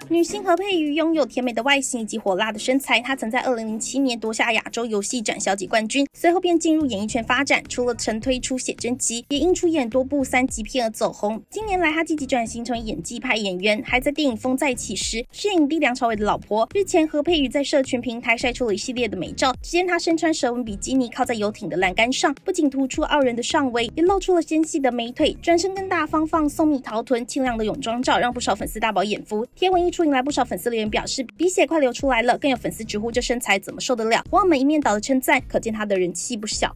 女星何佩瑜拥有甜美的外形以及火辣的身材，她曾在2007年夺下亚洲游戏展小姐冠军，随后便进入演艺圈发展，除了曾推出写真集，也因出演多部3级片而走红。近年来，她积极转型成为演技派演员，还在电影《风再起时》饰演影帝梁朝伟的老婆。日前，何佩瑜在社群平台晒出了一系列的美照，只见她身穿蛇纹比基尼靠在游艇的栏杆上，不仅突出傲人的上围，也露出了纤细的美腿，转身更大方放松蜜桃臀，清亮的泳装照让不少粉丝大饱眼福。贴文一出，引来不少粉丝留言表示鼻血快流出来了，更有粉丝直呼这身材怎么受得了，网友们一面倒的称赞，可见她的人气不小。